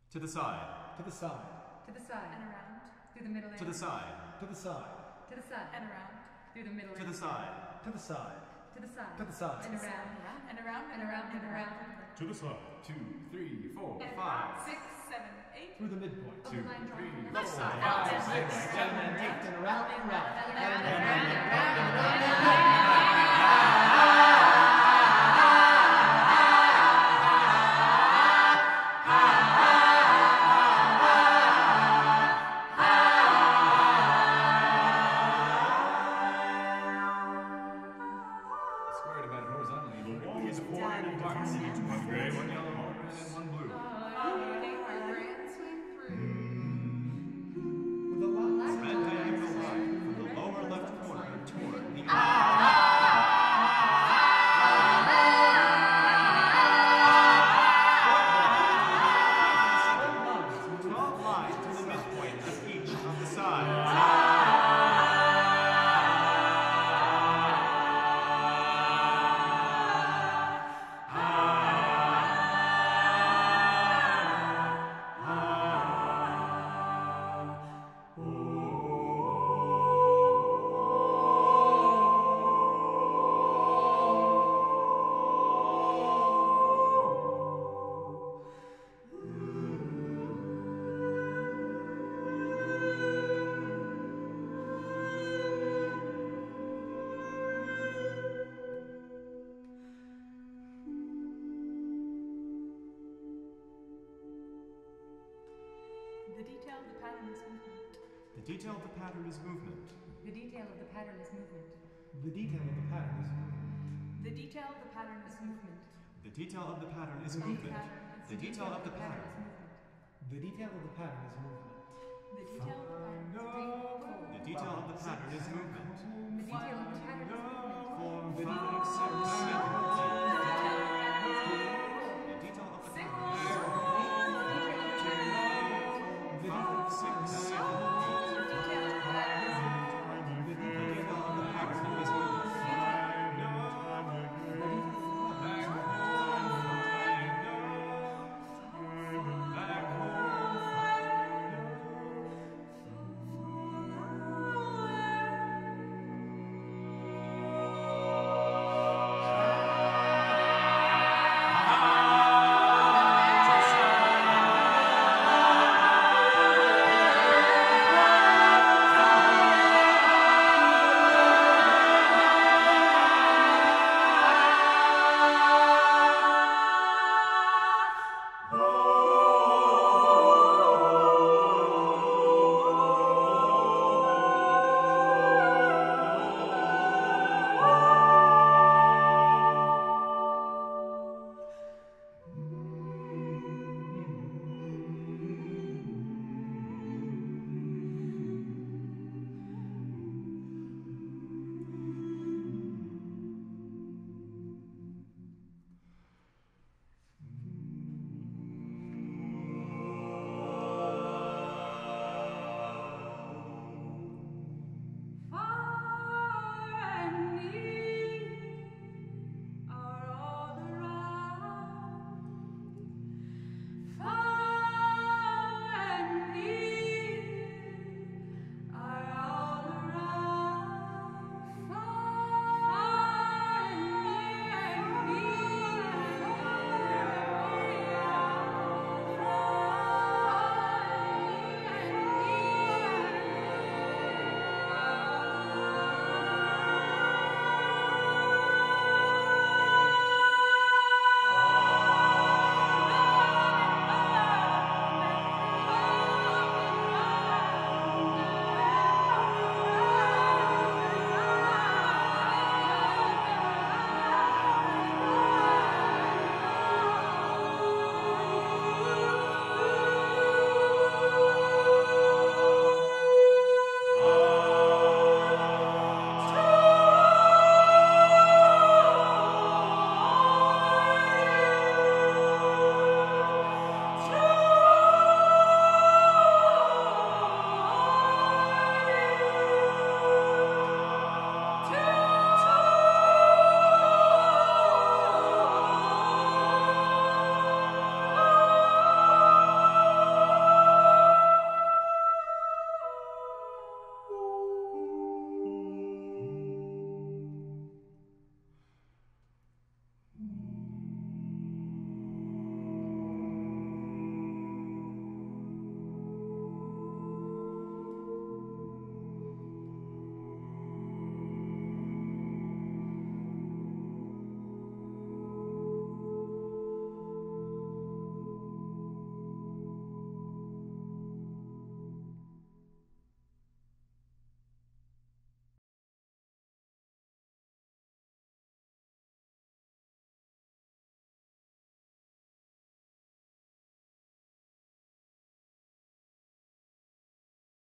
To the side. To the side. To the side. And around. Through the middle. To the side. To the side. To the side. And around. Through the middle. To the side. To the side. To the side. To the side. And around. And around. And around. And around. To the side. 2, 3, 4, And 5, 6, 7, 8. Through the midpoint. 2, 3, 4, Left side. 5, Out. 6, 7, 8. And around and around. Square divided horizontally. The wall is formed in parts. One gray, one yellow, and one blue. With a line. Red diagonal line from the lower left corner toward the 12 lines to the midpoint of each of the sides. The detail of the pattern is movement. The detail of the pattern is movement. The detail of the pattern is movement. The detail of the pattern is The detail of the pattern is movement. The detail of the pattern is movement. The detail of the pattern. The detail of the pattern is movement. The detail of the pattern is movement. The detail of the pattern is movement. The detail of the pattern is movement. 4, 5, 6, 7,